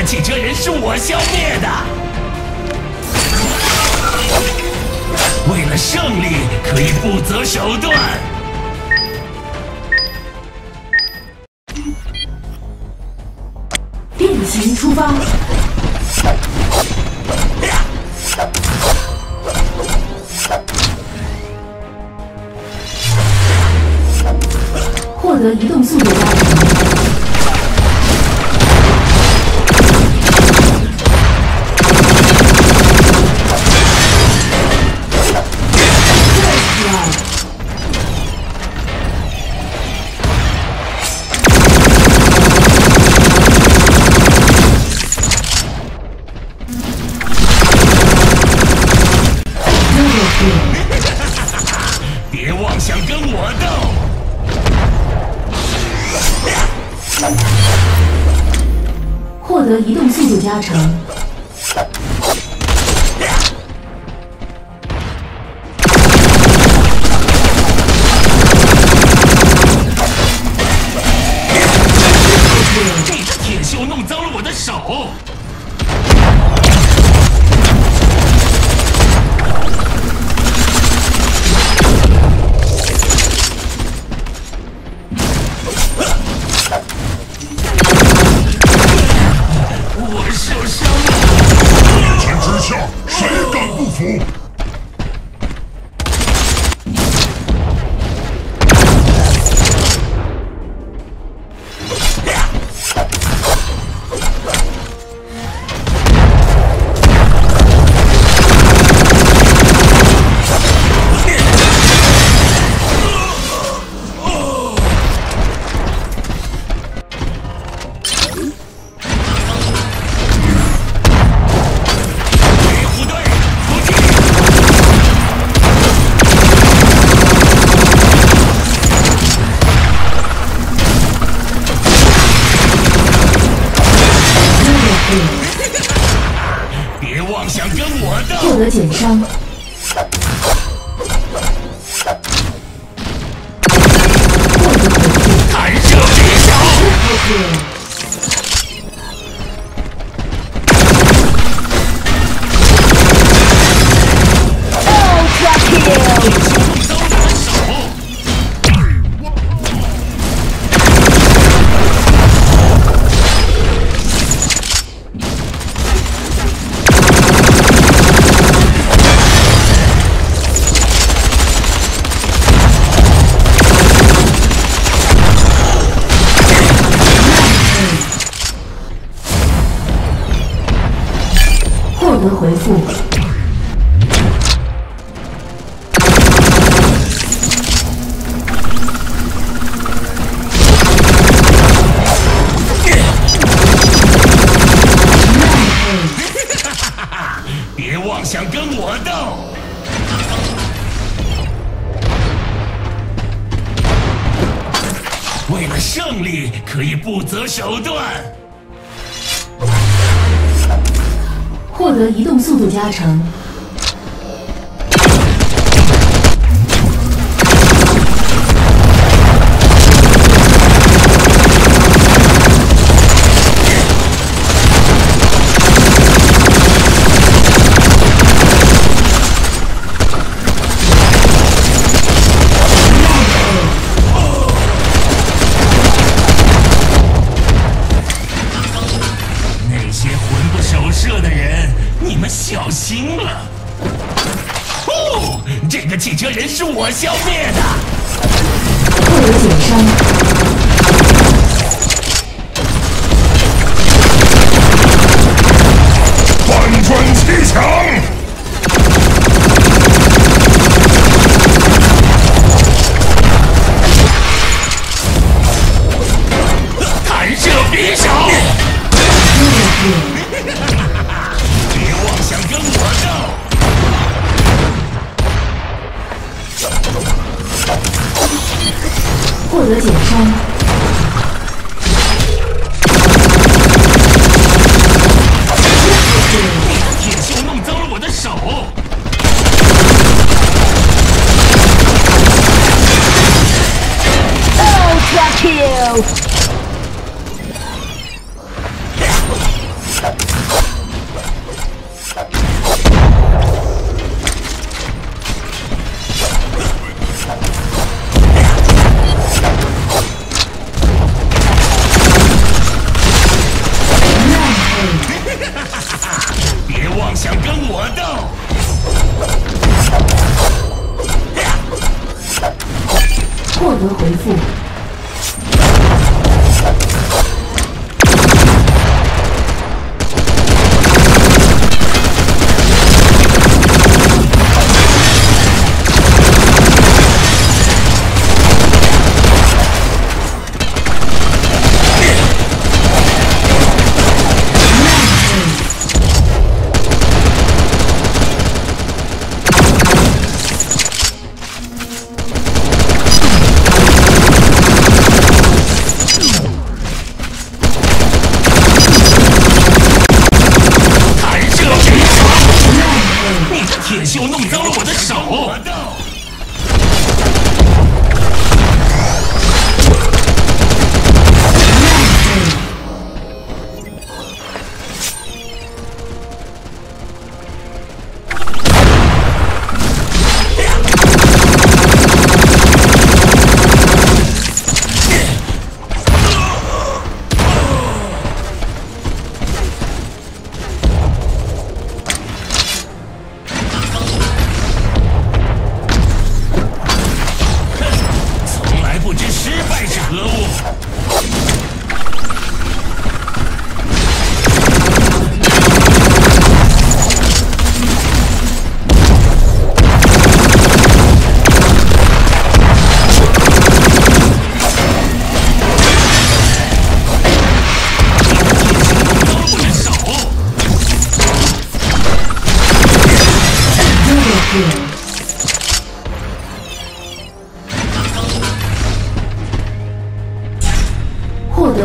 个汽车人是我消灭的。为了胜利，可以不择手段。 变形出发。获得移动速度加成。 别妄想跟我斗！ 获得移动速度加成。 这个铁锈弄脏了我的手。 谁敢不服？ 别妄想跟我斗！ 获得减伤。 弹射匕首！ 获得回复。 别妄想跟我斗！为了胜利，可以不择手段。 获得移动速度加成。 那些魂不守舍的人，你们小心了！哦，这个汽车人是我消灭的。 获得减伤。 反转七强！ 弹射匕首！别妄想跟我斗！ 获得减伤。 铁锈弄脏了我的手。 Ultra kill！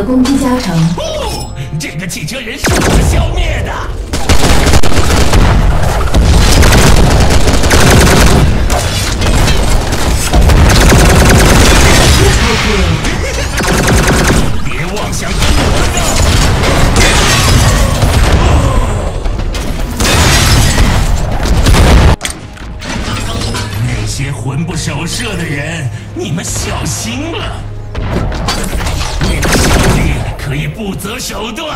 攻击加成。 不，这个汽车人是我消灭的。别妄想跟我斗！那些魂不守舍的人，你们小心了！为了胜利，可以不择手段。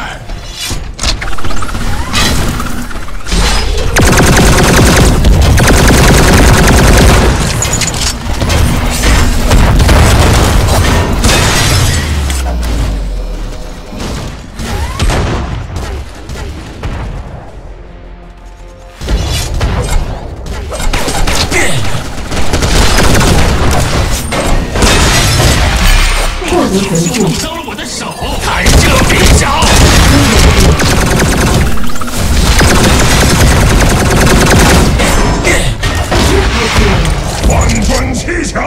回复糟了我的手，看这匕首！ 反转七强，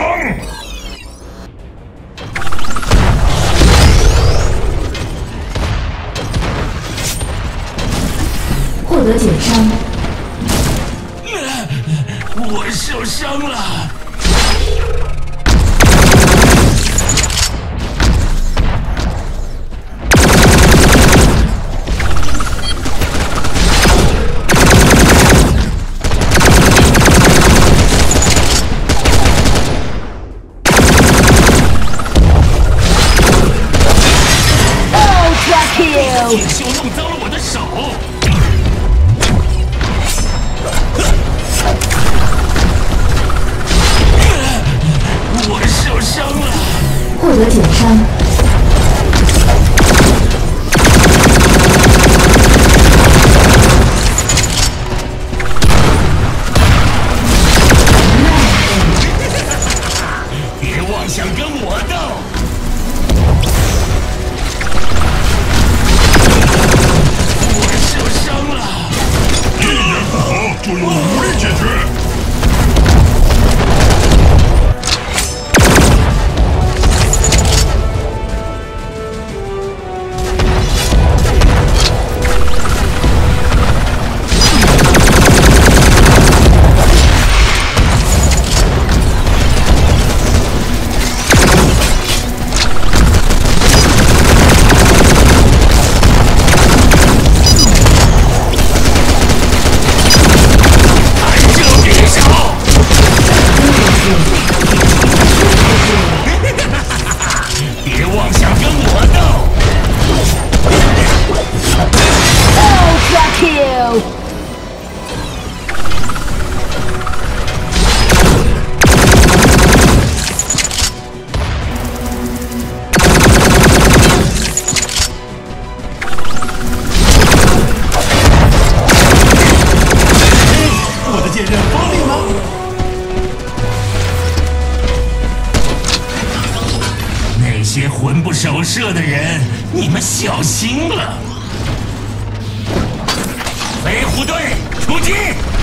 获得减伤。 我受伤了。野兽弄脏了我的手，我受伤了。 获得减伤。 别妄想跟我斗！ 就用武力解决。 那些魂不守舍的人，你们小心了！飞虎队出击！